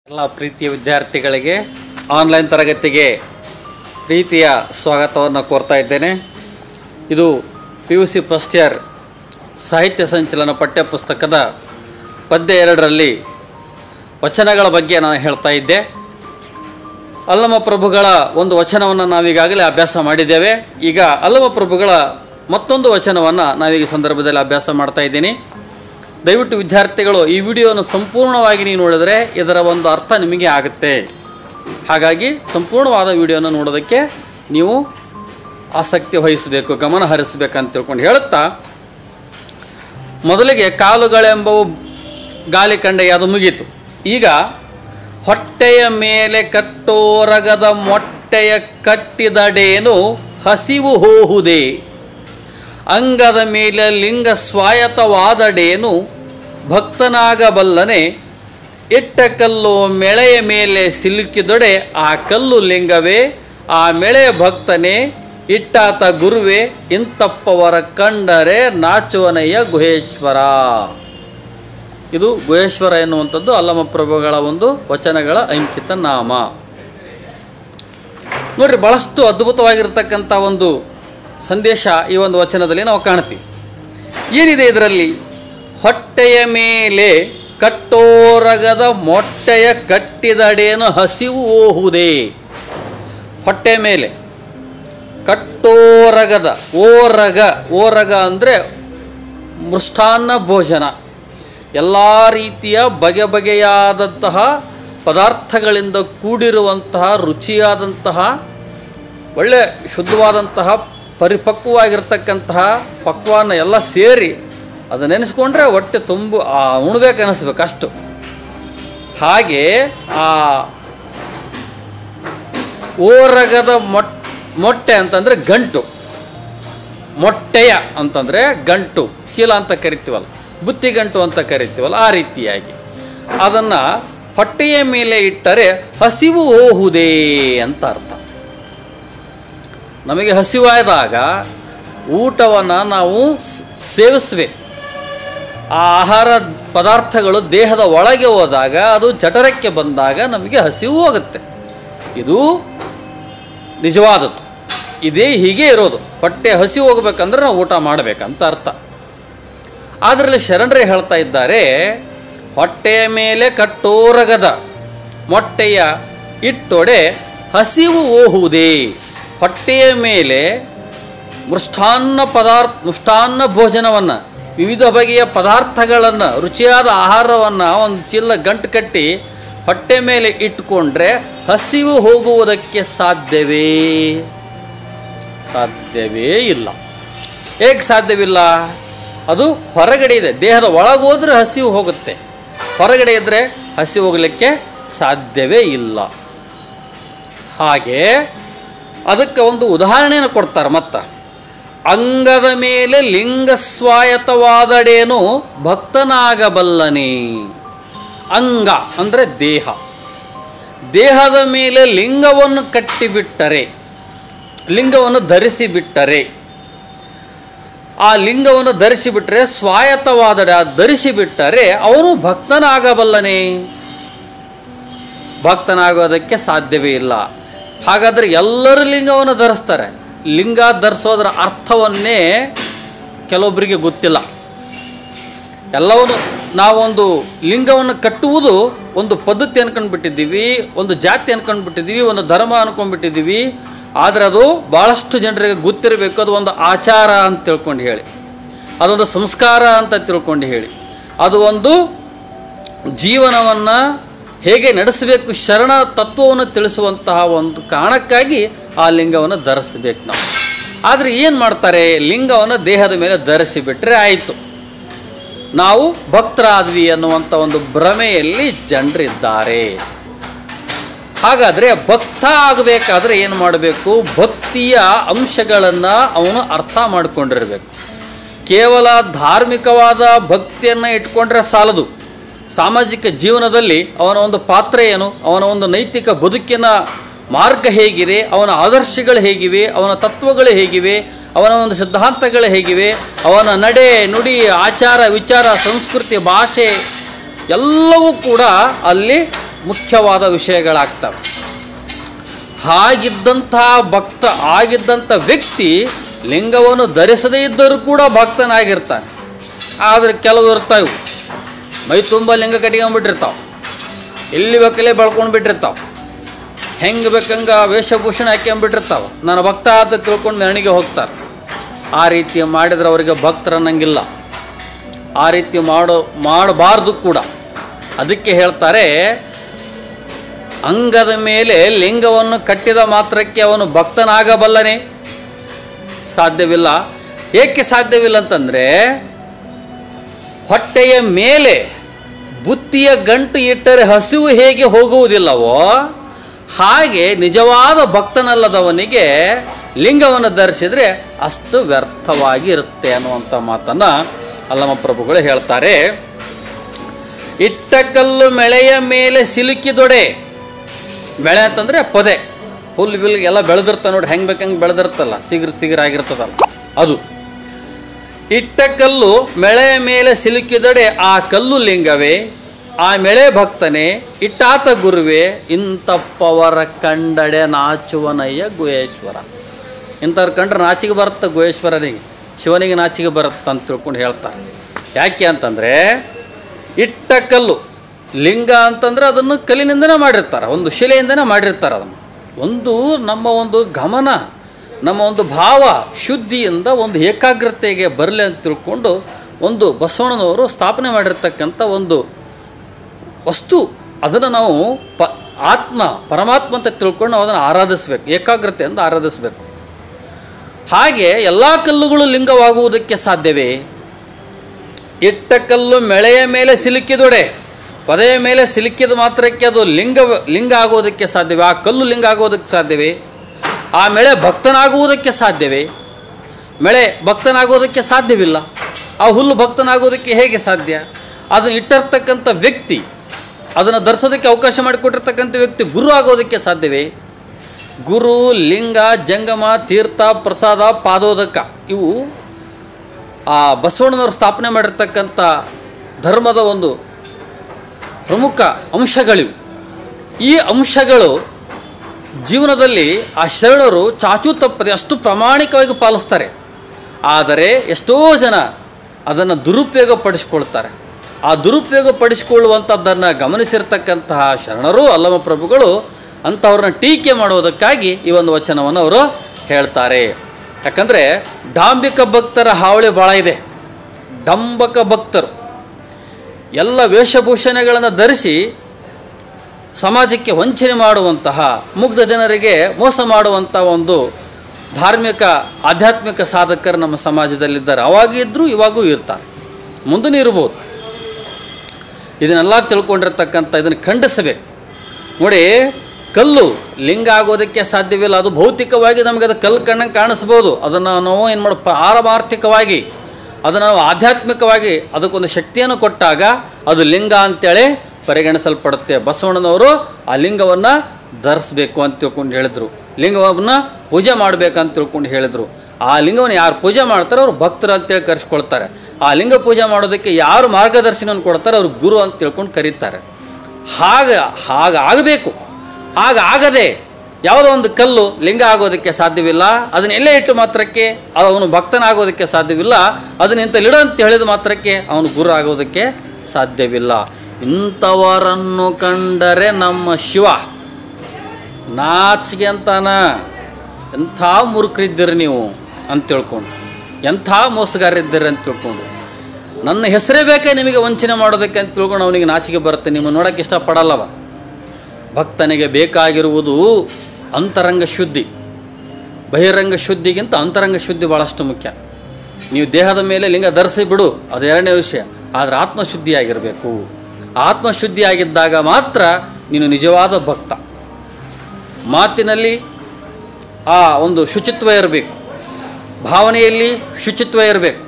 ಎಲ್ಲ ಪ್ರೀತಿಯ ವಿದ್ಯಾರ್ಥಿಗಳಿಗೆ ಆನ್ಲೈನ್ ತರಗತಿಗೆ ಪ್ರೀತಿಯ ಸ್ವಾಗತವನ್ನು ಕೋರ್ತಾ ಇದ್ದೇನೆ. ಇದು PUC ಫಸ್ಟ್ ಇಯರ್ ಸಾಹಿತ್ಯ ಸಂಚಲನ ಪಠ್ಯಪುಸ್ತಕದ ಪದ್ಯ 2ರಲ್ಲಿ ವಚನಗಳ ಬಗ್ಗೆ ನಾನು ಹೇಳ್ತಾ ಇದ್ದೆ. ಅಲ್ಲಮ ಪ್ರಭುಗಳ ಒಂದು ವಚನವನ್ನು ನಾವೀಗಾಗಲೇ ಅಭ್ಯಾಸ ಮಾಡಿದ್ದೇವೆ. ಈಗ ಅಲ್ಲಮ ಪ್ರಭುಗಳ ಮತ್ತೊಂದು ವಚನವನ್ನು ನಾವೀಗ ಸಂದರ್ಭದಲ್ಲಿ ಅಭ್ಯಾಸ ಮಾಡ್ತಾ ಇದ್ದೀನಿ. ದಯವಿಟ್ಟು ವಿದ್ಯಾರ್ಥಿಗಳು ಈ ವಿಡಿಯೋವನ್ನು ಸಂಪೂರ್ಣವಾಗಿ ನೀವು ನೋಡಿದರೆ ಇದರ ಒಂದು ಅರ್ಥ ನಿಮಗೆ ಆಗುತ್ತೆ. ಹಾಗಾಗಿ ಸಂಪೂರ್ಣವಾದ ವಿಡಿಯೋನ ನೋಡೋದಕ್ಕೆ ನೀವು ಆಸಕ್ತಿ ವಹಿಸಬೇಕು, ಗಮನ ಹರಿಸಬೇಕಂತ ತಿಳ್ಕೊಂಡು ಹೇಳುತ್ತಾ, ಮೊದಲಿಗೆ ಕಾಲುಗಳೆಂಬವು ಗಾಲಿ ಕಂಡೆಯ ಅದು ಮುಗೀತು. ಈಗ ಹೊಟ್ಟೆಯ ಮೇಲೆ ಕಟ್ಟೋರಗದ ಮೊಟ್ಟೆಯ ಕಟ್ಟಿದಡೇನು ಹಸಿವು ಹೋಹುದೇ, ಅಂಗದ ಮೇಲೆ ಲಿಂಗ ಸ್ವಾಯತ್ತವಾದಡೇನು ಭಕ್ತನಾಗಬಲ್ಲನೆ, ಇಟ್ಟ ಕಲ್ಲು ಮೆಳೆಯ ಮೇಲೆ ಸಿಲುಕಿದೊಡೆ ಆ ಕಲ್ಲು ಲಿಂಗವೇ, ಆ ಮೆಳೆ ಭಕ್ತನೇ, ಇಟ್ಟಾತ ಗುರುವೇ, ಇಂತಪ್ಪವರ ಕಂಡರೆ ನಾಚುವನಯ್ಯ ಗುಹೇಶ್ವರ. ಇದು ಗುಹೇಶ್ವರ ಎನ್ನುವಂಥದ್ದು ಅಲ್ಲಮ ಪ್ರಭುಗಳ ಒಂದು ವಚನಗಳ ಅಂಕಿತ ನಾಮ. ನೋಡ್ರಿ, ಬಹಳಷ್ಟು ಅದ್ಭುತವಾಗಿರ್ತಕ್ಕಂಥ ಒಂದು ಸಂದೇಶ ಈ ಒಂದು ವಚನದಲ್ಲಿ ನಾವು ಕಾಣ್ತೀವಿ. ಏನಿದೆ ಇದರಲ್ಲಿ? ಹೊಟ್ಟೆಯ ಮೇಲೆ ಕಟ್ಟೋರಗದ ಮೊಟ್ಟೆಯ ಕಟ್ಟಿದಡೇನು ಹಸಿವು ಹೋಹುದೇ. ಹೊಟ್ಟೆ ಮೇಲೆ ಕಟ್ಟೋರಗದ, ಓರಗ ಅಂದರೆ ಮೃಷ್ಟಾನ್ನ ಭೋಜನ, ಎಲ್ಲ ರೀತಿಯ ಬಗೆಯಾದಂತಹ ಪದಾರ್ಥಗಳಿಂದ ಕೂಡಿರುವಂತಹ ರುಚಿಯಾದಂತಹ ಒಳ್ಳೆ ಶುದ್ಧವಾದಂತಹ ಪರಿಪಕ್ವವಾಗಿರ್ತಕ್ಕಂತಹ ಪಕ್ವಾನ್ನ ಎಲ್ಲ ಸೇರಿ ಅದು ನೆನೆಸ್ಕೊಂಡ್ರೆ ಹೊಟ್ಟೆ ತುಂಬ ಉಣ್ಬೇಕು ಅನ್ನಿಸ್ಬೇಕು ಅಷ್ಟು. ಹಾಗೆ ಆ ಓರಗದ ಮೊಟ್ಟೆ ಅಂತಂದರೆ ಗಂಟು, ಮೊಟ್ಟೆಯ ಅಂತಂದರೆ ಗಂಟು, ಚೀಲ ಅಂತ ಕರಿತೀವಲ್ಲ, ಬುತ್ತಿಗಂಟು ಅಂತ ಕರಿತೀವಲ್ಲ, ಆ ರೀತಿಯಾಗಿ ಅದನ್ನು ಹೊಟ್ಟೆಯ ಮೇಲೆ ಇಟ್ಟರೆ ಹಸಿವು ಹೋಹುದೇ ಅಂತ ಅರ್ಥ. ನಮಗೆ ಹಸಿವಾದಾಗ ಊಟವನ್ನು ನಾವು ಸೇವಿಸಬೇಕು. ಆ ಆಹಾರ ಪದಾರ್ಥಗಳು ದೇಹದ ಒಳಗೆ ಹೋದಾಗ, ಅದು ಜಠರಕ್ಕೆ ಬಂದಾಗ ನಮಗೆ ಹಸಿವು ಹೋಗುತ್ತೆ. ಇದು ನಿಜವಾದದ್ದು. ಹೀಗೆ ಇರೋದು. ಹೊಟ್ಟೆ ಹಸಿವು ಹೋಗ್ಬೇಕಂದ್ರೆ ನಾವು ಊಟ ಮಾಡಬೇಕಂತ ಅರ್ಥ. ಅದರಲ್ಲಿ ಶರಣರೇ ಹೇಳ್ತಾ ಇದ್ದಾರೆ, ಹೊಟ್ಟೆಯ ಮೇಲೆ ಕಟ್ಟೋರಗದ ಮೊಟ್ಟೆಯ ಇಟ್ಟೊಡೆ ಹಸಿವು ಹೋಹುದೇ. ಹೊಟ್ಟೆಯ ಮೇಲೆ ಮೃಷ್ಟಾನ್ನ ಭೋಜನವನ್ನು, ವಿವಿಧ ಬಗೆಯ ಪದಾರ್ಥಗಳನ್ನು, ರುಚಿಯಾದ ಆಹಾರವನ್ನು ಒಂದು ಚೀಲ ಗಂಟು ಕಟ್ಟಿ ಹೊಟ್ಟೆ ಮೇಲೆ ಇಟ್ಟುಕೊಂಡ್ರೆ ಹಸಿವು ಹೋಗುವುದಕ್ಕೆ ಸಾಧ್ಯವೇ ಇಲ್ಲ. ಹೇಗೆ ಸಾಧ್ಯವಿಲ್ಲ? ಅದು ಹೊರಗಡೆ ಇದೆ. ದೇಹದ ಒಳಗೋದ್ರೆ ಹಸಿವು ಹೋಗುತ್ತೆ, ಹೊರಗಡೆ ಇದ್ದರೆ ಹಸಿವು ಹೋಗಲಿಕ್ಕೆ ಸಾಧ್ಯವೇ ಇಲ್ಲ. ಹಾಗೆ ಅದಕ್ಕೆ ಒಂದು ಉದಾಹರಣೆಯನ್ನು ಕೊಡ್ತಾರೆ. ಮತ್ತು ಅಂಗದ ಮೇಲೆ ಲಿಂಗ ಸ್ವಾಯತ್ತವಾದಡೇನು ಭಕ್ತನಾಗಬಲ್ಲನೆ. ಅಂಗ ಅಂದರೆ ದೇಹ. ದೇಹದ ಮೇಲೆ ಲಿಂಗವನ್ನು ಕಟ್ಟಿಬಿಟ್ಟರೆ, ಲಿಂಗವನ್ನು ಧರಿಸಿಬಿಟ್ಟರೆ, ಆ ಲಿಂಗವನ್ನು ಧರಿಸಿಬಿಟ್ರೆ, ಸ್ವಾಯತ್ತವಾದಡೆ ಧರಿಸಿಬಿಟ್ಟರೆ ಅವನು ಭಕ್ತನಾಗಬಲ್ಲನೆ. ಭಕ್ತನಾಗೋದಕ್ಕೆ ಸಾಧ್ಯವೇ ಇಲ್ಲ. ಹಾಗಾದರೆ ಎಲ್ಲರೂ ಲಿಂಗವನ್ನು ಧರಿಸ್ತಾರೆ. ಲಿಂಗ ಧರಿಸೋದರ ಅರ್ಥವನ್ನೇ ಕೆಲವೊಬ್ಬರಿಗೆ ಗೊತ್ತಿಲ್ಲ. ಎಲ್ಲವನ್ನು ನಾವೊಂದು ಲಿಂಗವನ್ನು ಕಟ್ಟುವುದು ಒಂದು ಪದ್ಧತಿ ಅಂದ್ಕೊಂಡ್ಬಿಟ್ಟಿದ್ದೀವಿ, ಒಂದು ಜಾತಿ ಅಂದ್ಕೊಂಡ್ಬಿಟ್ಟಿದ್ದೀವಿ, ಒಂದು ಧರ್ಮ ಅಂದ್ಕೊಂಡ್ಬಿಟ್ಟಿದ್ದೀವಿ. ಆದರೆ ಅದು ಭಾಳಷ್ಟು ಜನರಿಗೆ ಗೊತ್ತಿರಬೇಕು. ಅದು ಒಂದು ಆಚಾರ ಅಂತ ತಿಳ್ಕೊಂಡು ಹೇಳಿ, ಅದೊಂದು ಸಂಸ್ಕಾರ ಅಂತ ತಿಳ್ಕೊಂಡು ಹೇಳಿ, ಅದು ಒಂದು ಜೀವನವನ್ನು ಹೇಗೆ ನಡೆಸಬೇಕು, ಶರಣ ತತ್ವವನ್ನು ತಿಳಿಸುವಂತಹ ಒಂದು ಕಾರಣಕ್ಕಾಗಿ ಆ ಲಿಂಗವನ್ನು ಧರಿಸಬೇಕು ನಾವು. ಆದರೆ ಏನು ಮಾಡ್ತಾರೆ? ಲಿಂಗವನ್ನು ದೇಹದ ಮೇಲೆ ಧರಿಸಿಬಿಟ್ರೆ ಆಯಿತು, ನಾವು ಭಕ್ತರಾದ್ವಿ ಅನ್ನುವಂಥ ಒಂದು ಭ್ರಮೆಯಲ್ಲಿ ಜನರಿದ್ದಾರೆ. ಹಾಗಾದರೆ ಭಕ್ತ ಆಗಬೇಕಾದ್ರೆ ಏನು ಮಾಡಬೇಕು? ಭಕ್ತಿಯ ಅಂಶಗಳನ್ನು ಅವನು ಅರ್ಥ ಮಾಡಿಕೊಂಡಿರಬೇಕು. ಕೇವಲ ಧಾರ್ಮಿಕವಾದ ಭಕ್ತಿಯನ್ನು ಇಟ್ಕೊಂಡ್ರೆ ಸಾಲದು. ಸಾಮಾಜಿಕ ಜೀವನದಲ್ಲಿ ಅವನ ಒಂದು ಪಾತ್ರ ಏನು, ಅವನ ಒಂದು ನೈತಿಕ ಬದುಕಿನ ಮಾರ್ಗ ಹೇಗಿದೆ, ಅವನ ಆದರ್ಶಗಳು ಹೇಗಿವೆ, ಅವನ ತತ್ವಗಳು ಹೇಗಿವೆ, ಅವನ ಒಂದು ಸಿದ್ಧಾಂತಗಳು ಹೇಗಿವೆ, ಅವನ ನಡೆ ನುಡಿ ಆಚಾರ ವಿಚಾರ ಸಂಸ್ಕೃತಿ ಭಾಷೆ ಎಲ್ಲವೂ ಕೂಡ ಅಲ್ಲಿ ಮುಖ್ಯವಾದ ವಿಷಯಗಳಾಗ್ತವೆ. ಆಗಿದ್ದಂಥ ವ್ಯಕ್ತಿ ಲಿಂಗವನ್ನು ಧರಿಸದೇ ಇದ್ದರೂ ಕೂಡ ಭಕ್ತನಾಗಿರ್ತಾನೆ. ಆದರೆ ಕೆಲವು ಇರ್ತಾವೆ, ಮೈ ತುಂಬ ಲಿಂಗ ಕಟ್ಕೊಂಡ್ಬಿಟ್ಟಿರ್ತಾವೆ, ಎಲ್ಲಿ ಬೇಕಲ್ಲೇ ಬೆಳ್ಕೊಂಡು ಬಿಟ್ಟಿರ್ತಾವೆ, ಹೆಂಗೆ ಬೇಕಂಗೆ ವೇಷಭೂಷಣ ಹಾಕ್ಕೊಂಡ್ಬಿಟ್ಟಿರ್ತಾವೆ, ನನ್ನ ಭಕ್ತ ಅಂತ ತಿಳ್ಕೊಂಡು ಮೆರವಣಿಗೆ ಹೋಗ್ತಾರೆ. ಆ ರೀತಿ ಮಾಡಿದ್ರೆ ಅವರಿಗೆ ಭಕ್ತರನ್ನಂಗಿಲ್ಲ. ಆ ರೀತಿ ಮಾಡಬಾರ್ದು ಕೂಡ. ಅದಕ್ಕೆ ಹೇಳ್ತಾರೆ, ಅಂಗದ ಮೇಲೆ ಲಿಂಗವನ್ನು ಕಟ್ಟಿದ ಮಾತ್ರಕ್ಕೆ ಅವನು ಭಕ್ತನಾಗಬಲ್ಲನೆ? ಸಾಧ್ಯವಿಲ್ಲ. ಏಕೆ ಸಾಧ್ಯವಿಲ್ಲ ಅಂತಂದರೆ, ಹೊಟ್ಟೆಯ ಮೇಲೆ ಬುತ್ತಿಯ ಗಂಟು ಇಟ್ಟರೆ ಹಸಿವು ಹೇಗೆ ಹೋಗುವುದಿಲ್ಲವೋ ಹಾಗೆ ನಿಜವಾದ ಭಕ್ತನಲ್ಲದವನಿಗೆ ಲಿಂಗವನ್ನು ಧರಿಸಿದರೆ ಅಷ್ಟು ವ್ಯರ್ಥವಾಗಿ ಇರುತ್ತೆ ಅನ್ನುವಂಥ ಮಾತನ್ನು ಅಲ್ಲಮ ಪ್ರಭುಗಳು ಹೇಳ್ತಾರೆ. ಇಟ್ಟ ಕಲ್ಲು ಮೆಳೆಯ ಮೇಲೆ ಸಿಲುಕಿದೊಡೆ. ಬೆಳೆ ಅಂತಂದರೆ ಪೊದೆ, ಹುಲ್ಲು ಬಿಲ್ಲು ಎಲ್ಲ ಬೆಳೆದಿರ್ತ ನೋಡಿ, ಹೆಂಗೆ ಬೇಕಂಗೆ ಬೆಳೆದಿರ್ತಲ್ಲ, ಸಿಗಿರಾಗಿರ್ತದಲ್ಲ ಅದು. ಇಟ್ಟ ಕಲ್ಲು ಮೆಳೆಯ ಮೇಲೆ ಸಿಲುಕಿದೊಡೆ ಆ ಕಲ್ಲು ಲಿಂಗವೇ, ಆ ಮೆಳೆ ಭಕ್ತನೇ, ಇಟ್ಟಾತ ಗುರುವೇ, ಇಂಥಪ್ಪವರ ಕಂಡಡೆ ನಾಚುವನಯ್ಯ ಗುಹೇಶ್ವರ. ಇಂಥವ್ರು ಕಂಡ್ರೆ ನಾಚಿಗೆ ಬರುತ್ತೆ ಗುಹೇಶ್ವರನಿಗೆ, ಶಿವನಿಗೆ ನಾಚಿಗೆ ಬರುತ್ತೆ ಅಂತ ತಿಳ್ಕೊಂಡು ಹೇಳ್ತಾರೆ. ಯಾಕೆ ಅಂತಂದರೆ, ಇಟ್ಟ ಕಲ್ಲು ಲಿಂಗ ಅಂತಂದರೆ ಅದನ್ನು ಕಲ್ಲಿನಿಂದನೇ ಮಾಡಿರ್ತಾರೆ, ಒಂದು ಶಿಲೆಯಿಂದನೇ ಮಾಡಿರ್ತಾರೆ. ಅದನ್ನು ನಮ್ಮ ಒಂದು ಗಮನ, ನಮ್ಮ ಒಂದು ಭಾವ ಶುದ್ಧಿಯಿಂದ ಒಂದು ಏಕಾಗ್ರತೆಗೆ ಬರಲಿ ಅಂತ ತಿಳ್ಕೊಂಡು ಒಂದು ಬಸವಣ್ಣನವರು ಸ್ಥಾಪನೆ ಮಾಡಿರ್ತಕ್ಕಂಥ ಒಂದು ವಸ್ತು, ಅದನ್ನು ನಾವು ಪರಮಾತ್ಮ ಅಂತ ತಿಳ್ಕೊಂಡು ನಾವು ಅದನ್ನು ಆರಾಧಿಸಬೇಕು, ಏಕಾಗ್ರತೆಯಿಂದ ಆರಾಧಿಸಬೇಕು. ಹಾಗೆ ಎಲ್ಲ ಕಲ್ಲುಗಳು ಲಿಂಗವಾಗುವುದಕ್ಕೆ ಸಾಧ್ಯವೇ? ಇಟ್ಟ ಕಲ್ಲು ಮೆಳೆಯ ಮೇಲೆ ಸಿಲುಕಿದೊಡೆ, ಪೊದೆಯ ಮೇಲೆ ಸಿಲುಕಿದ ಮಾತ್ರಕ್ಕೆ ಅದು ಲಿಂಗ ಆಗೋದಕ್ಕೆ ಸಾಧ್ಯವೇ? ಆ ಕಲ್ಲು ಲಿಂಗ ಆಗೋದಕ್ಕೆ ಸಾಧ್ಯವೇ? ಆ ಮೆಳೆ ಭಕ್ತನಾಗುವುದಕ್ಕೆ ಸಾಧ್ಯವೇ? ಮೆಳೆ ಭಕ್ತನಾಗೋದಕ್ಕೆ ಸಾಧ್ಯವಿಲ್ಲ. ಆ ಹುಲ್ಲು ಭಕ್ತನಾಗೋದಕ್ಕೆ ಹೇಗೆ ಸಾಧ್ಯ? ಅದನ್ನು ಇಟ್ಟಿರ್ತಕ್ಕಂಥ ವ್ಯಕ್ತಿ, ಅದನ್ನು ಧರಿಸೋದಕ್ಕೆ ಅವಕಾಶ ಮಾಡಿಕೊಟ್ಟಿರ್ತಕ್ಕಂಥ ವ್ಯಕ್ತಿ ಗುರು ಆಗೋದಕ್ಕೆ ಸಾಧ್ಯವೇ? ಗುರು, ಲಿಂಗ, ಜಂಗಮ, ತೀರ್ಥ, ಪ್ರಸಾದ, ಪಾದೋದಕ ಇವು ಆ ಬಸವಣ್ಣನವರು ಸ್ಥಾಪನೆ ಮಾಡಿರ್ತಕ್ಕಂಥ ಧರ್ಮದ ಒಂದು ಪ್ರಮುಖ ಅಂಶಗಳಿವು. ಈ ಅಂಶಗಳು ಜೀವನದಲ್ಲಿ ಆ ಶರಣರು ಚಾಚೂ ತಪ್ಪದೆ ಅಷ್ಟು ಪ್ರಾಮಾಣಿಕವಾಗಿ ಪಾಲಿಸ್ತಾರೆ. ಆದರೆ ಎಷ್ಟೋ ಜನ ಅದನ್ನು ದುರುಪಯೋಗ ಪಡಿಸ್ಕೊಳ್ತಾರೆ. ಆ ದುರುಪಯೋಗ ಪಡಿಸಿಕೊಳ್ಳುವಂಥದ್ದನ್ನು ಗಮನಿಸಿರ್ತಕ್ಕಂತಹ ಶರಣರು, ಅಲ್ಲಮ ಪ್ರಭುಗಳು ಅಂಥವ್ರನ್ನ ಟೀಕೆ ಮಾಡೋದಕ್ಕಾಗಿ ಈ ಒಂದು ವಚನವನ್ನು ಅವರು ಹೇಳ್ತಾರೆ. ಯಾಕಂದರೆ ಡಾಂಬಿಕ ಭಕ್ತರ ಹಾವಳಿ ಭಾಳ ಇದೆ. ಡಂಬಕ ಭಕ್ತರು ಎಲ್ಲ ವೇಷಭೂಷಣಗಳನ್ನು ಧರಿಸಿ ಸಮಾಜಕ್ಕೆ ವಂಚನೆ ಮಾಡುವಂತಹ, ಮುಗ್ಧ ಜನರಿಗೆ ಮೋಸ ಮಾಡುವಂಥ ಒಂದು ಧಾರ್ಮಿಕ ಆಧ್ಯಾತ್ಮಿಕ ಸಾಧಕರು ನಮ್ಮ ಸಮಾಜದಲ್ಲಿದ್ದಾರೆ. ಅವಾಗಿದ್ದರೂ ಇವಾಗೂ ಇರ್ತಾರೆ, ಮುಂದೂ ಇರ್ಬೋದು. ಇದನ್ನೆಲ್ಲ ತಿಳ್ಕೊಂಡಿರ್ತಕ್ಕಂಥ ಇದನ್ನು ಖಂಡಿಸಬೇಕು. ನೋಡಿ, ಕಲ್ಲು ಲಿಂಗ ಆಗೋದಕ್ಕೆ ಸಾಧ್ಯವಿಲ್ಲ. ಅದು ಭೌತಿಕವಾಗಿ ನಮಗೆ ಅದು ಕಲ್ಲು ಕಣ್ಣಂಗೆ ಕಾಣಿಸ್ಬೋದು. ಅದನ್ನು ನಾವು ಏನು ಮಾಡೋ ಪಾರಮಾರ್ಥಿಕವಾಗಿ, ಅದನ್ನು ನಾವು ಆಧ್ಯಾತ್ಮಿಕವಾಗಿ ಅದಕ್ಕೊಂದು ಶಕ್ತಿಯನ್ನು ಕೊಟ್ಟಾಗ ಅದು ಲಿಂಗ ಅಂತೇಳಿ ಪರಿಗಣಿಸಲ್ಪಡುತ್ತೆ. ಬಸವಣ್ಣನವರು ಆ ಲಿಂಗವನ್ನು ಧರಿಸ್ಬೇಕು ಅಂತ ತಿಳ್ಕೊಂಡು ಹೇಳಿದರು. ಲಿಂಗವನ್ನು ಪೂಜೆ ಮಾಡಬೇಕಂತ ತಿಳ್ಕೊಂಡು ಹೇಳಿದರು. ಆ ಲಿಂಗವನ್ನು ಯಾರು ಪೂಜೆ ಮಾಡ್ತಾರೋ ಅವ್ರು ಭಕ್ತರು ಅಂತೇಳಿ ಕರೆಸ್ಕೊಳ್ತಾರೆ. ಆ ಲಿಂಗ ಪೂಜೆ ಮಾಡೋದಕ್ಕೆ ಯಾರು ಮಾರ್ಗದರ್ಶನವನ್ನು ಕೊಡ್ತಾರೆ ಅವ್ರು ಗುರು ಅಂತ ತಿಳ್ಕೊಂಡು ಕರೀತಾರೆ. ಹಾಗಾಗಬೇಕು. ಆಗದೆ ಯಾವುದೋ ಒಂದು ಕಲ್ಲು ಲಿಂಗ ಆಗೋದಕ್ಕೆ ಸಾಧ್ಯವಿಲ್ಲ. ಅದನ್ನ ಎಲ್ಲೇ ಇಟ್ಟು ಮಾತ್ರಕ್ಕೆ ಅವನು ಭಕ್ತನಾಗೋದಕ್ಕೆ ಸಾಧ್ಯವಿಲ್ಲ. ಅದನ್ನ ಇಂಥಲ್ಲಿಡು ಅಂತ ಹೇಳಿದ ಮಾತ್ರಕ್ಕೆ ಅವನು ಗುರು ಆಗೋದಕ್ಕೆ ಸಾಧ್ಯವಿಲ್ಲ. ಇಂಥವರನ್ನು ಕಂಡರೆ ನಮ್ಮ ಶಿವ ನಾಚಿಗೆ ಅಂತಾನ, ಎಂಥ ಮುರುಕರಿದ್ದೀರಿ ನೀವು ಅಂತ ತಿಳ್ಕೊಂಡು, ಎಂಥ ಮೋಸಗಾರಿದ್ದೀರಿ ಅಂತ ತಿಳ್ಕೊಂಡು, ನನ್ನ ಹೆಸರೇ ಬೇಕೇ ನಿಮಗೆ ವಂಚನೆ ಮಾಡೋದಕ್ಕೆ ಅಂತ ತಿಳ್ಕೊಂಡು ಅವನಿಗೆ ನಾಚಿಕೆ ಬರುತ್ತೆ. ನಿಮ್ಮ ನೋಡೋಕ್ಕೆ ಇಷ್ಟಪಡಲ್ಲವ. ಭಕ್ತನಿಗೆ ಬೇಕಾಗಿರುವುದು ಅಂತರಂಗ ಶುದ್ಧಿ. ಬಹಿರಂಗ ಶುದ್ಧಿಗಿಂತ ಅಂತರಂಗ ಶುದ್ಧಿ ಭಾಳಷ್ಟು ಮುಖ್ಯ. ನೀವು ದೇಹದ ಮೇಲೆ ಲಿಂಗ ಧರಿಸಿ ಬಿಡು, ಅದು ಎರಡನೇ ವಿಷಯ. ಆದರೆ ಆತ್ಮಶುದ್ಧಿಯಾಗಿರಬೇಕು. ಆತ್ಮಶುದ್ಧಿಯಾಗಿದ್ದಾಗ ಮಾತ್ರ ನೀನು ನಿಜವಾದ ಭಕ್ತ. ಮಾತಿನಲ್ಲಿ ಆ ಒಂದು ಶುಚಿತ್ವ ಇರಬೇಕು, ಭಾವನೆಯಲ್ಲಿ ಶುಚಿತ್ವ ಇರಬೇಕು,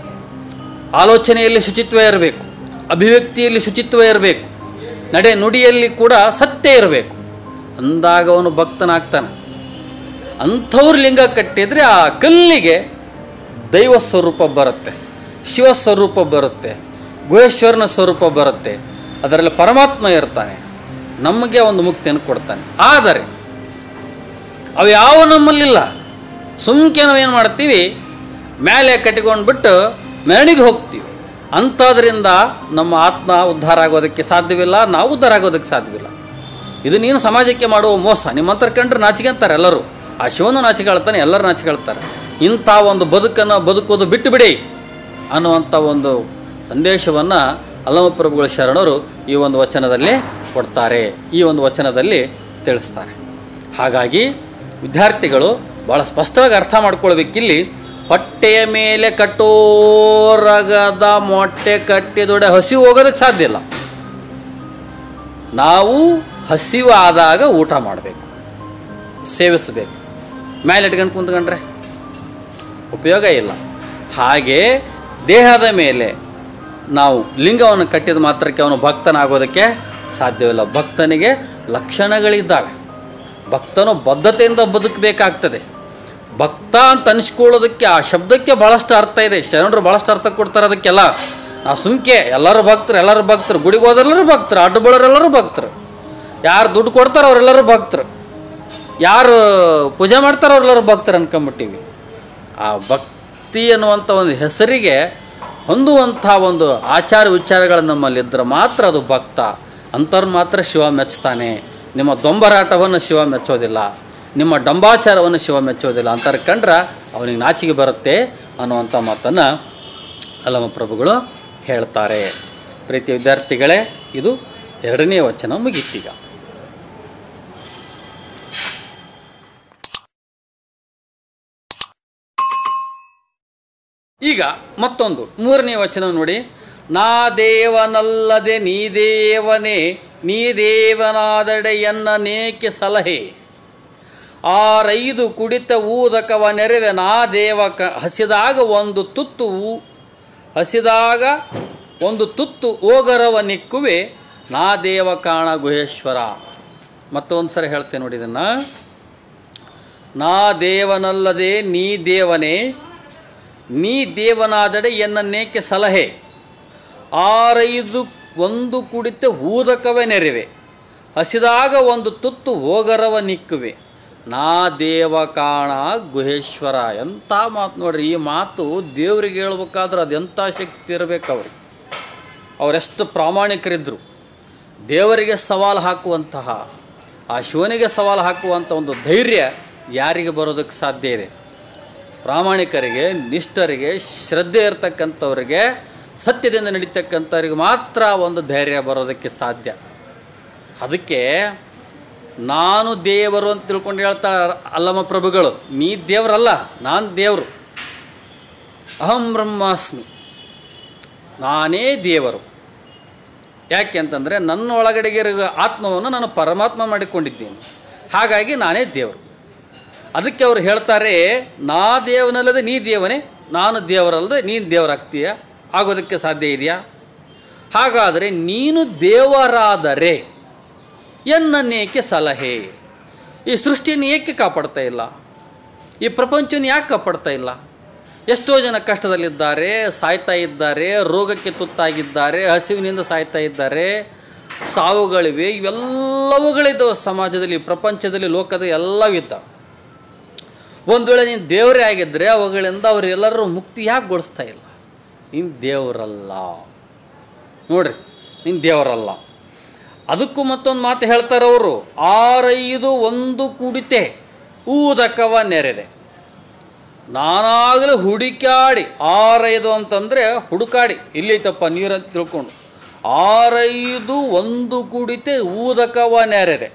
ಆಲೋಚನೆಯಲ್ಲಿ ಶುಚಿತ್ವ ಇರಬೇಕು, ಅಭಿವ್ಯಕ್ತಿಯಲ್ಲಿ ಶುಚಿತ್ವ ಇರಬೇಕು, ನಡೆ ನುಡಿಯಲ್ಲಿ ಕೂಡ ಸತ್ಯ ಇರಬೇಕು. ಅಂದಾಗ ಅವನು ಭಕ್ತನಾಗ್ತಾನೆ. ಅಂಥವ್ರು ಲಿಂಗ ಕಟ್ಟಿದರೆ ಆ ಕಲ್ಲಿಗೆ ದೈವ ಸ್ವರೂಪ ಬರುತ್ತೆ, ಶಿವ ಸ್ವರೂಪ ಬರುತ್ತೆ, ಗುಹೇಶ್ವರನ ಸ್ವರೂಪ ಬರುತ್ತೆ. ಅದರಲ್ಲಿ ಪರಮಾತ್ಮ ಇರ್ತಾನೆ. ನಮಗೆ ಒಂದು ಮುಕ್ತಿಯನ್ನು ಕೊಡ್ತಾನೆ. ಆದರೆ ಅವು ಯಾವ ನಮ್ಮಲ್ಲಿಲ್ಲ. ಸುಮ್ಕೆ ನಾವೇನು ಮಾಡ್ತೀವಿ, ಮೇಲೆ ಕಟ್ಟಿಕೊಂಡ್ಬಿಟ್ಟು ಮೆರಣಿಗೆ ಹೋಗ್ತೀವಿ. ಅಂಥದ್ರಿಂದ ನಮ್ಮ ಆತ್ಮ ಉದ್ಧಾರ ಆಗೋದಕ್ಕೆ ಸಾಧ್ಯವಿಲ್ಲ, ನಾವು ಉದ್ಧಾರ ಆಗೋದಕ್ಕೆ ಸಾಧ್ಯವಿಲ್ಲ. ಇದು ನೀನು ಸಮಾಜಕ್ಕೆ ಮಾಡುವ ಮೋಸ. ನಿಮ್ಮಂತರ ಕಂಡ್ರೆ ನಾಚಿಕೆ ಅಂತಾರೆ ಎಲ್ಲರೂ. ಆ ಶಿವನು ನಾಚಿಕೆ ಹೇಳ್ತಾನೆ, ಎಲ್ಲರೂ ನಾಚಿಕೆ ಹೇಳ್ತಾರೆ. ಇಂಥ ಒಂದು ಬದುಕನ್ನು ಬದುಕೋದು ಬಿಟ್ಟು ಬಿಡಿ ಅನ್ನುವಂಥ ಒಂದು ಸಂದೇಶವನ್ನು ಅಲ್ಲಮಪ್ರಭುಗಳ ಶರಣರು ಈ ಒಂದು ವಚನದಲ್ಲಿ ಕೊಡ್ತಾರೆ, ಈ ಒಂದು ವಚನದಲ್ಲಿ ತಿಳಿಸ್ತಾರೆ. ಹಾಗಾಗಿ ವಿದ್ಯಾರ್ಥಿಗಳು ಭಾಳ ಸ್ಪಷ್ಟವಾಗಿ ಅರ್ಥ ಮಾಡ್ಕೊಳ್ಬೇಕಿಲ್ಲಿ. ಹೊಟ್ಟೆಯ ಮೇಲೆ ಕಟ್ಟೋರಗದ ಮೊಟ್ಟೆ ಕಟ್ಟಿದೊಡೆ ಹಸಿವು ಹೋಗೋದಕ್ಕೆ ಸಾಧ್ಯ ಇಲ್ಲ. ನಾವು ಹಸಿವು ಆದಾಗ ಊಟ ಮಾಡಬೇಕು, ಸೇವಿಸಬೇಕು. ಮೇಲೆ ಇಟ್ಕೊಂಡು ಕುಂತ್ಕೊಂಡ್ರೆ ಉಪಯೋಗ ಇಲ್ಲ. ಹಾಗೆ ದೇಹದ ಮೇಲೆ ನಾವು ಲಿಂಗವನ್ನು ಕಟ್ಟಿದ ಮಾತ್ರಕ್ಕೆ ಅವನು ಭಕ್ತನಾಗೋದಕ್ಕೆ ಸಾಧ್ಯವಿಲ್ಲ. ಭಕ್ತನಿಗೆ ಲಕ್ಷಣಗಳಿದ್ದಾವೆ. ಭಕ್ತನು ಬದ್ಧತೆಯಿಂದ ಬದುಕಬೇಕಾಗ್ತದೆ. ಭಕ್ತ ಅಂತ ಅನಿಸ್ಕೊಳ್ಳೋದಕ್ಕೆ ಆ ಶಬ್ದಕ್ಕೆ ಭಾಳಷ್ಟು ಅರ್ಥ ಇದೆ. ಶರಣರು ಭಾಳಷ್ಟು ಅರ್ಥ ಕೊಡ್ತಾರೆ ಅದಕ್ಕೆಲ್ಲ. ನಾವು ಸುಮ್ಕೆ ಎಲ್ಲರೂ ಭಕ್ತರು, ಗುಡಿಗೆ ಹೋದರೆಲ್ಲರೂ ಭಕ್ತರು, ಅಡ್ಡು ಬೀಳೋರೆಲ್ಲರೂ ಭಕ್ತರು, ಯಾರು ದುಡ್ಡು ಕೊಡ್ತಾರೋ ಅವರೆಲ್ಲರೂ ಭಕ್ತರು, ಯಾರು ಪೂಜೆ ಮಾಡ್ತಾರೋ ಅವರೆಲ್ಲರೂ ಭಕ್ತರು ಅನ್ಕೊಂಬಿಟ್ಟಿವಿ. ಆ ಭಕ್ತಿ ಅನ್ನುವಂಥ ಒಂದು ಹೆಸರಿಗೆ ಹೊಂದುವಂಥ ಒಂದು ಆಚಾರ ವಿಚಾರಗಳು ನಮ್ಮಲ್ಲಿದ್ದರೆ ಮಾತ್ರ ಅದು ಭಕ್ತ. ಅಂಥವ್ರು ಮಾತ್ರ ಶಿವ ಮೆಚ್ತಾನೆ. ನಿಮ್ಮ ದೊಂಬರಾಟವನ್ನು ಶಿವ ಮೆಚ್ಚೋದಿಲ್ಲ, ನಿಮ್ಮ ಡಂಬಾಚಾರವನ್ನು ಶಿವ ಮೆಚ್ಚೋದಿಲ್ಲ. ಅಂತಾರೆ ಕಂಡ್ರೆ ಅವನಿಗೆ ನಾಚಿಕೆ ಬರುತ್ತೆ ಅನ್ನುವಂಥ ಮಾತನ್ನು ಅಲ್ಲಮಪ್ರಭುಗಳು ಹೇಳ್ತಾರೆ. ಪ್ರೀತಿ ವಿದ್ಯಾರ್ಥಿಗಳೇ, ಇದು 2ನೇ ವಚನ ಮುಗೀತೀಗ. ಈಗ ಮತ್ತೊಂದು 3ನೇ ವಚನ ನೋಡಿ. ನಾ ದೇವನಲ್ಲದೆ ನೀ ದೇವನೇ, ನೀ ದೇವನಾದಡೆ ಎನ್ನನೇಕೆ ಸಲಹೆ. 6 ಕುಡಿತ ಊದಕವ ನೆರೆವೆ ನಾ ದೇವಕ. ಹಸಿದಾಗ ಒಂದು ತುತ್ತು ಓಗರವ ನಿಕ್ಕುವೆ ನಾ ದೇವ ಕಾಣ ಗುಹೇಶ್ವರ. ಮತ್ತೊಂದು ಸರಿ ಹೇಳ್ತೇನೆ ನೋಡಿ ಇದನ್ನು. ನಾ ದೇವನಲ್ಲದೆ ನೀ ದೇವನೇ, ನೀ ದೇವನಾದಡೆ ಎನ್ನನೇಕೆ ಸಲಹೆ. 6 ಒಂದು ಕುಡಿತ ಊದಕವೇ ನೆರೆವೆ, ಹಸಿದಾಗ ಒಂದು ತುತ್ತು ಓಗರವ ನಿಕ್ಕುವೆ ನಾ ದೇವ ಕಾಣ ಗುಹೇಶ್ವರ. ಎಂಥ ಮಾತು ನೋಡ್ರಿ. ಈ ಮಾತು ದೇವರಿಗೆ ಹೇಳ್ಬೇಕಾದ್ರೆ ಅದೆಂಥ ಶಕ್ತಿ ಇರಬೇಕು ಅವ್ರಿಗೆ. ಅವರೆಷ್ಟು ಪ್ರಾಮಾಣಿಕರಿದ್ದರು. ದೇವರಿಗೆ ಸವಾಲು ಹಾಕುವಂತಹ, ಆ ಶಿವನಿಗೆ ಸವಾಲು ಹಾಕುವಂಥ ಒಂದು ಧೈರ್ಯ ಯಾರಿಗೆ ಬರೋದಕ್ಕೆ ಸಾಧ್ಯ ಇದೆ? ಪ್ರಾಮಾಣಿಕರಿಗೆ, ನಿಷ್ಠರಿಗೆ, ಶ್ರದ್ಧೆ ಇರ್ತಕ್ಕಂಥವ್ರಿಗೆ, ಸತ್ಯದಿಂದ ನಡೀತಕ್ಕಂಥವ್ರಿಗೆ ಮಾತ್ರ ಒಂದು ಧೈರ್ಯ ಬರೋದಕ್ಕೆ ಸಾಧ್ಯ. ಅದಕ್ಕೆ ನಾನು ದೇವರು ಅಂತ ತಿಳ್ಕೊಂಡು ಹೇಳ್ತಾಳೆ ಅಲ್ಲಮಪ್ರಭುಗಳು. ನೀ ದೇವರಲ್ಲ, ನಾನು ದೇವರು. ಅಹಂ ಬ್ರಹ್ಮಾಸ್ಮಿ, ನಾನೇ ದೇವರು. ಯಾಕೆ ಅಂತಂದರೆ ನನ್ನ ಒಳಗಡೆಗೆ ಆತ್ಮವನ್ನು ನಾನು ಪರಮಾತ್ಮ ಮಾಡಿಕೊಂಡಿದ್ದೇನೆ. ಹಾಗಾಗಿ ನಾನೇ ದೇವರು. ಅದಕ್ಕೆ ಅವರು ಹೇಳ್ತಾರೆ, ನಾ ದೇವನಲ್ಲದೆ ನೀ ದೇವನೇ, ನಾನು ದೇವರಲ್ಲದೆ ನೀನು ದೇವರಾಗ್ತೀಯ, ಆಗೋದಕ್ಕೆ ಸಾಧ್ಯ ಇದೆಯಾ? ಹಾಗಾದರೆ ನೀನು ದೇವರಾದರೆ ಎನ್ನನ್ನೇಕೆ ಸಲಹೆ. ಈ ಸೃಷ್ಟಿಯನ್ನು ಏಕೆ ಕಾಪಾಡ್ತಾ ಇಲ್ಲ? ಈ ಪ್ರಪಂಚವನ್ನು ಯಾಕೆ ಕಾಪಾಡ್ತಾ ಇಲ್ಲ? ಎಷ್ಟೋ ಜನ ಕಷ್ಟದಲ್ಲಿದ್ದಾರೆ, ಸಾಯ್ತಾ ಇದ್ದಾರೆ, ರೋಗಕ್ಕೆ ತುತ್ತಾಗಿದ್ದಾರೆ, ಹಸಿವಿನಿಂದ ಸಾಯ್ತಾ ಇದ್ದಾರೆ, ಸಾವುಗಳಿವೆ. ಇವೆಲ್ಲವುಗಳಿದ್ದಾವೆ ಸಮಾಜದಲ್ಲಿ, ಪ್ರಪಂಚದಲ್ಲಿ, ಲೋಕದ ಎಲ್ಲವಿದ್ದಾವೆ. ಒಂದು ವೇಳೆ ನೀನು ದೇವರೇ ಆಗಿದ್ದರೆ ಅವುಗಳಿಂದ ಅವರೆಲ್ಲರೂ ಮುಕ್ತಿ ಯಾಕೆ ಗೊಳಿಸ್ತಾ ಇಲ್ಲ? ನೀನು ದೇವರಲ್ಲ ನೋಡ್ರಿ, ನೀನು ದೇವರಲ್ಲ. ಅದಕ್ಕೂ ಮತ್ತೊಂದು ಮಾತು ಹೇಳ್ತಾರೆ ಅವರು. 6 ಒಂದು ಕುಡಿತೆ ಊದಕವ ನೆರೆದೆ. ನಾನಾಗಲೂ ಹುಡುಕಾಡಿ, 6 ಅಂತಂದರೆ ಹುಡುಕಾಡಿ, ಇಲ್ಲೈತಪ್ಪ ನೀರಂತ ತಿಳ್ಕೊಂಡು, 6 ಒಂದು ಕುಡಿತೆ ಊದಕವ ನೆರೆವೆ.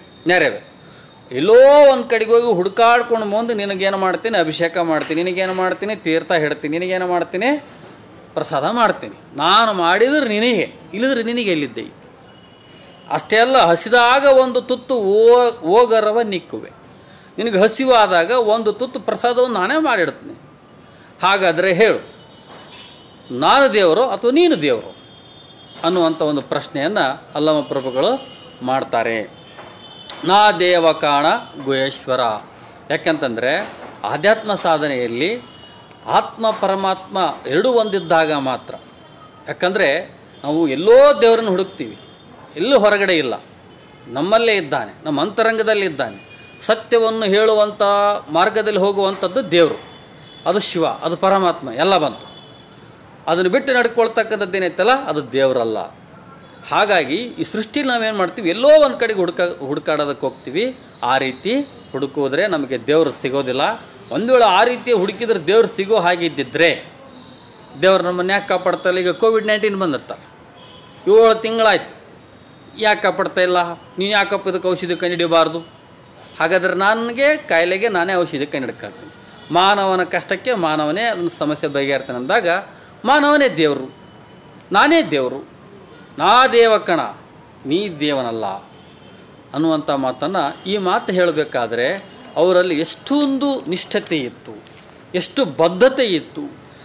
ಎಲ್ಲೋ ಒಂದು ಕಡೆಗೆ ಹೋಗಿ ಹುಡುಕಾಡ್ಕೊಂಡು ಮುಂದೆ ನಿನಗೇನು ಮಾಡ್ತೀನಿ, ಅಭಿಷೇಕ ಮಾಡ್ತೀನಿ, ನಿನಗೇನು ಮಾಡ್ತೀನಿ, ತೀರ್ಥ ಹಿಡ್ತೀನಿ, ನಿನಗೇನು ಮಾಡ್ತೀನಿ, ಪ್ರಸಾದ ಮಾಡ್ತೀನಿ. ನಾನು ಮಾಡಿದ್ರೆ ನಿನಗೆ, ಇಲ್ಲದ್ರೆ ನಿನಗೆ ಎಲ್ಲಿದ್ದೆ. ಅಷ್ಟೇ ಅಲ್ಲ, ಹಸಿದಾಗ ಒಂದು ತುತ್ತು ಓಗರವ ನಿಕ್ಕುವೆ. ನಿನಗೆ ಹಸಿವಾದಾಗ ಒಂದು ತುತ್ತು ಪ್ರಸಾದವನ್ನು ನಾನೇ ಮಾಡಿಡ್ತೀನಿ. ಹಾಗಾದರೆ ಹೇಳು, ನಾನು ದೇವರು ಅಥವಾ ನೀನು ದೇವರು ಅನ್ನುವಂಥ ಒಂದು ಪ್ರಶ್ನೆಯನ್ನು ಅಲ್ಲಮಪ್ರಭುಗಳು ಮಾಡ್ತಾರೆ. ನಾ ದೇವ ಕಾಣ ಗುಹೇಶ್ವರ. ಯಾಕೆಂತಂದರೆ ಆಧ್ಯಾತ್ಮ ಸಾಧನೆಯಲ್ಲಿ ಆತ್ಮ ಪರಮಾತ್ಮ ಎರಡೂ ಒಂದಿದ್ದಾಗ ಮಾತ್ರ. ಯಾಕಂದರೆ ನಾವು ಎಲ್ಲೋ ದೇವರನ್ನು ಹುಡುಕ್ತೀವಿ, ಎಲ್ಲೂ ಹೊರಗಡೆ ಇಲ್ಲ. ನಮ್ಮಲ್ಲೇ ಇದ್ದಾನೆ, ನಮ್ಮ ಅಂತರಂಗದಲ್ಲಿ ಇದ್ದಾನೆ. ಸತ್ಯವನ್ನು ಹೇಳುವಂಥ ಮಾರ್ಗದಲ್ಲಿ ಹೋಗುವಂಥದ್ದು ದೇವರು, ಅದು ಶಿವ, ಅದು ಪರಮಾತ್ಮ, ಎಲ್ಲ ಬಂತು. ಅದನ್ನು ಬಿಟ್ಟು ನಡ್ಕೊಳ್ತಕ್ಕಂಥದ್ದು ಏನೈತಲ್ಲ ಅದು ದೇವರಲ್ಲ. ಹಾಗಾಗಿ ಈ ಸೃಷ್ಟಿಲಿ ನಾವೇನು ಮಾಡ್ತೀವಿ, ಎಲ್ಲೋ ಒಂದು ಕಡೆಗೆ ಹುಡುಕಾಡೋದಕ್ಕೆ ಹೋಗ್ತೀವಿ. ಆ ರೀತಿ ಹುಡುಕಿದ್ರೆ ನಮಗೆ ದೇವರು ಸಿಗೋದಿಲ್ಲ. ಒಂದು ವೇಳೆ ಆ ರೀತಿ ಹುಡುಕಿದ್ರೆ ದೇವ್ರು ಸಿಗೋ ಹಾಗಿದ್ದಿದ್ರೆ ದೇವ್ರು ನಮ್ಮನ್ನು ಯಾಕೆ ಕಾಪಾಡ್ತಾಯಿಲ್ಲ? ಈಗ ಕೋವಿಡ್-19 ಬಂದಿರ್ತ 7 ತಿಂಗಳಾಯ್ತು, ಯಾಕೆ ಕಾಪಾಡ್ತಾ ಇಲ್ಲ? ನೀನು ಯಾಕಪ್ಪ ಇದಕ್ಕೆ ಔಷಧಿ ಕಂಡುಹಿಡಿಯಬಾರ್ದು? ಹಾಗಾದರೆ ನನಗೆ ಕಾಯಿಲೆಗೆ ನಾನೇ ಔಷಧಿ ಕಂಡುಹಿಡ್ಕೊಳ್ತೀನಿ. ಮಾನವನ ಕಷ್ಟಕ್ಕೆ ಮಾನವನೇ ಅದನ್ನು ಸಮಸ್ಯೆ ಬಗೆಹರ್ತಾನೆ ಅಂದಾಗ ಮಾನವನೇ ದೇವರು, ನಾನೇ ದೇವರು, ನಾ ದೇವಕಣ ನೀ ದೇವನಲ್ಲ ಅನ್ನುವಂಥ ಮಾತನ್ನು ಈ ಮಾತು ಹೇಳಬೇಕಾದ್ರೆ ಅವರಲ್ಲಿ ಎಷ್ಟೊಂದು ನಿಷ್ಠತೆ ಇತ್ತು, ಎಷ್ಟು ಬದ್ಧತೆ ಇತ್ತು,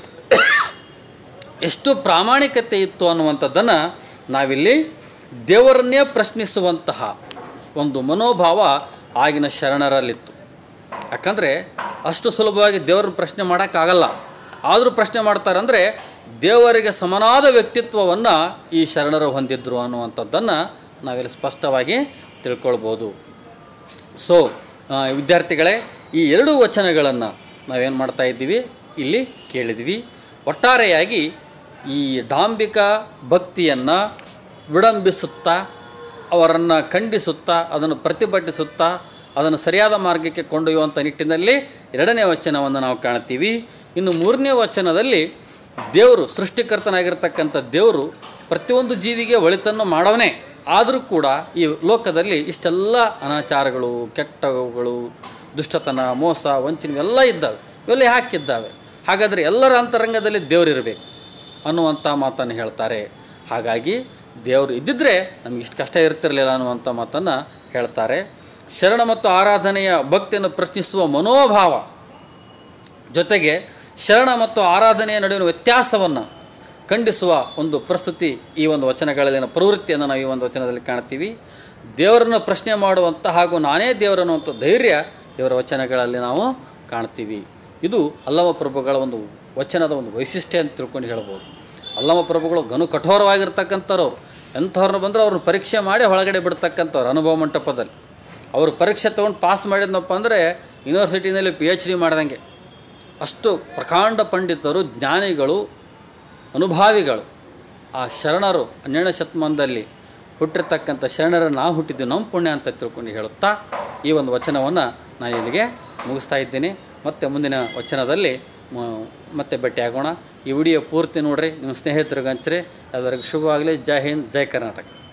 ಎಷ್ಟು ಪ್ರಾಮಾಣಿಕತೆ ಇತ್ತು ಅನ್ನುವಂಥದ್ದನ್ನು ನಾವಿಲ್ಲಿ ದೇವರನ್ನೇ ಪ್ರಶ್ನಿಸುವಂತಹ ಒಂದು ಮನೋಭಾವ ಆಗಿನ ಶರಣರಲ್ಲಿತ್ತು. ಯಾಕಂದರೆ ಅಷ್ಟು ಸುಲಭವಾಗಿ ದೇವರನ್ನ ಪ್ರಶ್ನೆ ಮಾಡೋಕ್ಕಾಗಲ್ಲ. ಆದರೂ ಪ್ರಶ್ನೆ ಮಾಡ್ತಾರಂದರೆ ದೇವರಿಗೆ ಸಮನಾದ ವ್ಯಕ್ತಿತ್ವವನ್ನು ಈ ಶರಣರು ಹೊಂದಿದ್ರು ಅನ್ನುವಂಥದ್ದನ್ನು ನಾವಿಲ್ಲಿ ಸ್ಪಷ್ಟವಾಗಿ ತಿಳ್ಕೊಳ್ಬೋದು. ಸೊ ವಿದ್ಯಾರ್ಥಿಗಳೇ, ಈ 2 ವಚನಗಳನ್ನು ನಾವೇನು ಮಾಡ್ತಾ ಇದ್ದೀವಿ, ಇಲ್ಲಿ ಕೇಳಿದ್ವಿ. ಒಟ್ಟಾರೆಯಾಗಿ ಈ ಡಾಂಬಿಕ ಭಕ್ತಿಯನ್ನು ವಿಡಂಬಿಸುತ್ತಾ, ಅವರನ್ನು ಖಂಡಿಸುತ್ತಾ, ಅದನ್ನು ಪ್ರತಿಭಟಿಸುತ್ತಾ, ಅದನ್ನು ಸರಿಯಾದ ಮಾರ್ಗಕ್ಕೆ ಕೊಂಡೊಯ್ಯುವಂಥ ನಿಟ್ಟಿನಲ್ಲಿ 2ನೇ ವಚನವನ್ನು ನಾವು ಕಾಣ್ತೀವಿ. ಇನ್ನು 3ನೇ ವಚನದಲ್ಲಿ ದೇವರು, ಸೃಷ್ಟಿಕರ್ತನಾಗಿರ್ತಕ್ಕಂಥ ದೇವರು ಪ್ರತಿಯೊಂದು ಜೀವಿಗೆ ಒಳಿತನ್ನು ಮಾಡವನೇ. ಆದರೂ ಕೂಡ ಈ ಲೋಕದಲ್ಲಿ ಇಷ್ಟೆಲ್ಲ ಅನಾಚಾರಗಳು, ಕೆಟ್ಟಗಳು, ದುಷ್ಟತನ, ಮೋಸ, ವಂಚನೆ ಇವೆಲ್ಲ ಇದ್ದಾವೆ. ಇವೆಲ್ಲ ಯಾಕಿದ್ದಾವೆ? ಹಾಗಾದರೆ ಎಲ್ಲರ ಅಂತರಂಗದಲ್ಲಿ ದೇವರಿರಬೇಕು ಅನ್ನುವಂಥ ಮಾತನ್ನು ಹೇಳ್ತಾರೆ. ಹಾಗಾಗಿ ದೇವರು ಇದ್ದಿದ್ದರೆ ನಮಗೆ ಇಷ್ಟು ಕಷ್ಟ ಇರ್ತಿರಲಿಲ್ಲ ಅನ್ನುವಂಥ ಮಾತನ್ನು ಹೇಳ್ತಾರೆ. ಶರಣ ಮತ್ತು ಆರಾಧನೆಯ ಭಕ್ತಿಯನ್ನು ಪ್ರಶ್ನಿಸುವ ಮನೋಭಾವ ಜೊತೆಗೆ ಶರಣ ಮತ್ತು ಆರಾಧನೆಯ ನಡುವಿನ ವ್ಯತ್ಯಾಸವನ್ನು ಖಂಡಿಸುವ ಒಂದು ಪ್ರಸ್ತುತಿ ಈ ಒಂದು ವಚನಗಳಲ್ಲಿನ ಪ್ರವೃತ್ತಿಯನ್ನು ನಾವು ಈ ಒಂದು ವಚನದಲ್ಲಿ ಕಾಣ್ತೀವಿ. ದೇವರನ್ನು ಪ್ರಶ್ನೆ ಮಾಡುವಂಥ ಹಾಗೂ ನಾನೇ ದೇವರನ್ನುವಂಥ ಧೈರ್ಯ ಇವರ ವಚನಗಳಲ್ಲಿ ನಾವು ಕಾಣ್ತೀವಿ. ಇದು ಅಲ್ಲಮ ಪ್ರಭುಗಳ ಒಂದು ವಚನದ ಒಂದು ವೈಶಿಷ್ಟ್ಯ ಅಂತ ತಿಳ್ಕೊಂಡು ಹೇಳ್ಬೋದು. ಅಲ್ಲಮ ಪ್ರಭುಗಳು ಘನು ಕಠೋರವಾಗಿರ್ತಕ್ಕಂಥವ್ರು. ಎಂಥವ್ರನ್ನ ಬಂದರೂ ಅವ್ರನ್ನ ಪರೀಕ್ಷೆ ಮಾಡಿ ಒಳಗಡೆ ಬಿಡ್ತಕ್ಕಂಥವ್ರು. ಅನುಭವ ಮಂಟಪದಲ್ಲಿ ಅವರು ಪರೀಕ್ಷೆ ತೊಗೊಂಡು ಪಾಸ್ ಮಾಡಿದ್ನಪ್ಪ ಅಂದರೆ ಯೂನಿವರ್ಸಿಟಿನಲ್ಲಿ PhD ಮಾಡ್ದಂಗೆ. ಅಷ್ಟು ಪ್ರಕಾಂಡ ಪಂಡಿತರು, ಜ್ಞಾನಿಗಳು, ಅನುಭಾವಿಗಳು. ಆ ಶರಣರು 12ನೇ ಶತಮಾನದಲ್ಲಿ ಹುಟ್ಟಿರ್ತಕ್ಕಂಥ ಶರಣರನ್ನು ನಾವು ಹುಟ್ಟಿದ್ದು ನಮ್ಮ ಪುಣ್ಯ ಅಂತ ತಿಳ್ಕೊಂಡು ಹೇಳುತ್ತಾ ಈ ಒಂದು ವಚನವನ್ನು ನಾನು ಇಲ್ಲಿಗೆ ಮುಗಿಸ್ತಾ ಇದ್ದೀನಿ. ಮತ್ತು ಮುಂದಿನ ವಚನದಲ್ಲಿ ಮತ್ತೆ ಭೇಟಿಯಾಗೋಣ. ಈ ವಿಡಿಯೋ ಪೂರ್ತಿ ನೋಡಿರಿ, ನಿಮ್ಮ ಸ್ನೇಹಿತರಿಗೆ ಹಂಚ್ರಿ. ಎಲ್ಲರಿಗೂ ಶುಭವಾಗಲಿ. ಜೈ ಹಿಂದ್, ಜೈ ಕರ್ನಾಟಕ.